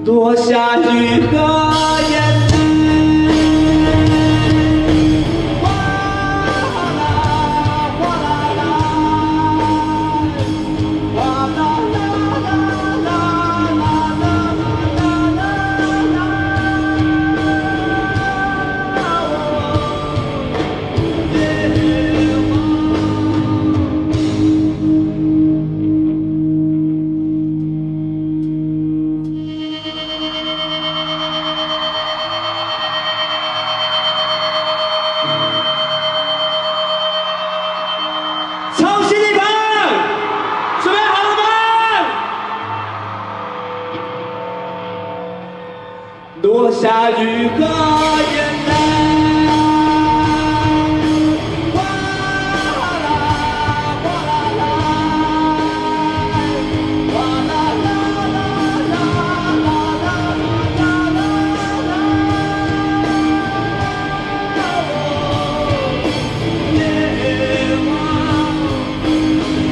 多下雨和燕子，哗啦哗啦啦，哗啦啦啦啦啦啦啦啦超新地盘，准备好了吗？落下雨和眼泪，哗啦哗啦啦，哗啦啦啦啦啦啦啦啦。夜晚。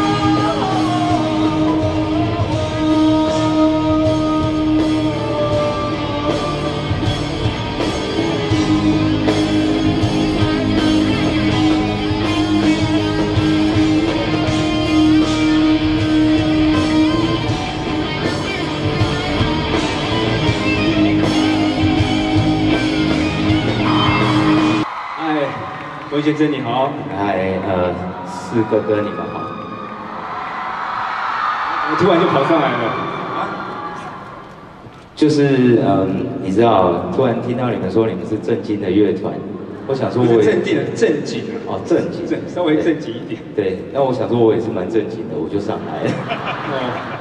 哎，文先生你好。 嗨，四哥哥你们好。 我突然就跑上来了。 就是你知道，突然听到你们说你们是正经的乐团，我想说我也正经哦正经， 稍微正经一点。 对，那我想说我也是蛮正经的，我就上来了。 哦。